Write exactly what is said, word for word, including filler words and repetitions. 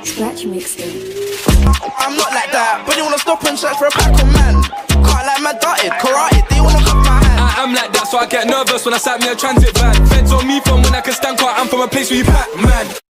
Scratch mixtape. I'm not like that, but you wanna stop and search for a pack of man. Can't like man darted, karate, they wanna cut my hand. I am like that, so I get nervous when I sat me a transit van. Feds on me from when I can stand quiet, I'm from a place where you pack, man.